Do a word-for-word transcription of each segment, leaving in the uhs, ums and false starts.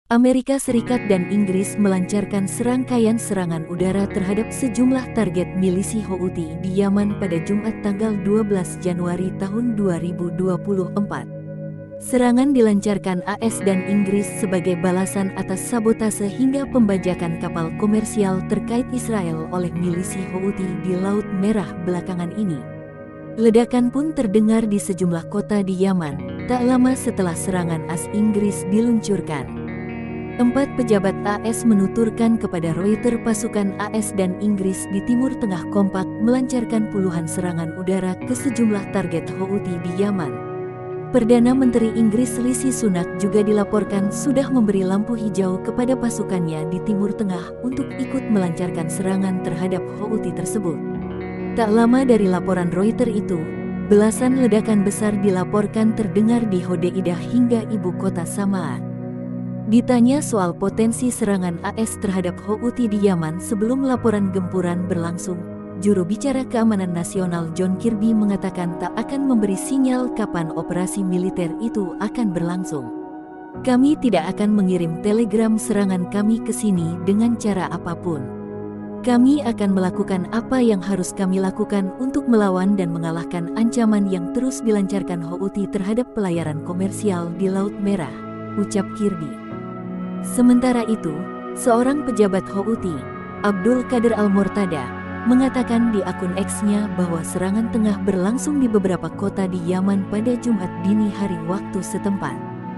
Amerika Serikat dan Inggris melancarkan serangkaian serangan udara terhadap sejumlah target milisi Houthi di Yaman pada Jumat tanggal dua belas Januari tahun dua ribu dua puluh empat. Serangan dilancarkan A S dan Inggris sebagai balasan atas sabotase hingga pembajakan kapal komersial terkait Israel oleh milisi Houthi di Laut Merah belakangan ini. Ledakan pun terdengar di sejumlah kota di Yaman, tak lama setelah serangan A S Inggris diluncurkan. Empat pejabat A S menuturkan kepada Reuters pasukan A S dan Inggris di Timur Tengah kompak melancarkan puluhan serangan udara ke sejumlah target Houthi di Yaman. Perdana Menteri Inggris Rishi Sunak juga dilaporkan sudah memberi lampu hijau kepada pasukannya di Timur Tengah untuk ikut melancarkan serangan terhadap Houthi tersebut. Tak lama dari laporan Reuters itu, belasan ledakan besar dilaporkan terdengar di Hodeidah hingga ibu kota Sanaa. Ditanya soal potensi serangan A S terhadap Houthi di Yaman sebelum laporan gempuran berlangsung, juru bicara keamanan nasional John Kirby mengatakan tak akan memberi sinyal kapan operasi militer itu akan berlangsung. Kami tidak akan mengirim telegram serangan kami ke sini dengan cara apapun. Kami akan melakukan apa yang harus kami lakukan untuk melawan dan mengalahkan ancaman yang terus dilancarkan Houthi terhadap pelayaran komersial di Laut Merah, ucap Kirby. Sementara itu, seorang pejabat Houthi, Abdul Qadir Al-Murtada, mengatakan di akun X-nya bahwa serangan tengah berlangsung di beberapa kota di Yaman pada Jumat dini hari waktu setempat.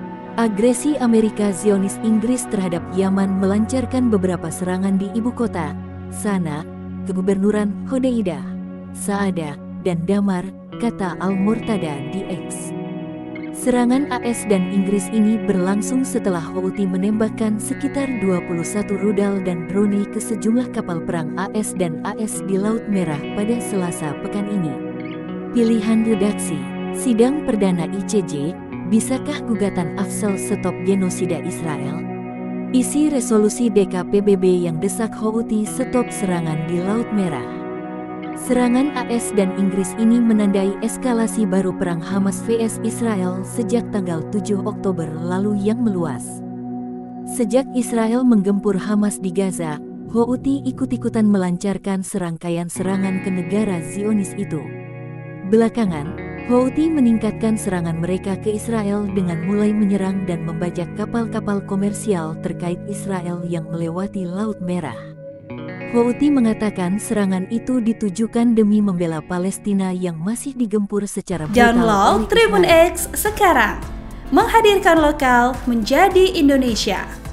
Agresi Amerika Zionis Inggris terhadap Yaman melancarkan beberapa serangan di ibu kota, Sanaa, kegubernuran Hodeidah, Saada, dan Damar, kata Al-Murtada di X. Serangan A S dan Inggris ini berlangsung setelah Houthi menembakkan sekitar dua puluh satu rudal dan drone ke sejumlah kapal perang A S dan A S di Laut Merah pada Selasa pekan ini. Pilihan redaksi, sidang perdana I C J, bisakah gugatan Afsal stop genosida Israel? Isi resolusi D K P B B yang desak Houthi stop serangan di Laut Merah. Serangan A S dan Inggris ini menandai eskalasi baru perang Hamas versus Israel sejak tanggal tujuh Oktober lalu yang meluas. Sejak Israel menggempur Hamas di Gaza, Houthi ikut-ikutan melancarkan serangkaian serangan ke negara Zionis itu. Belakangan, Houthi meningkatkan serangan mereka ke Israel dengan mulai menyerang dan membajak kapal-kapal komersial terkait Israel yang melewati Laut Merah. Houthi mengatakan serangan itu ditujukan demi membela Palestina yang masih digempur secara brutal. Download Tribun X sekarang, menghadirkan lokal menjadi Indonesia.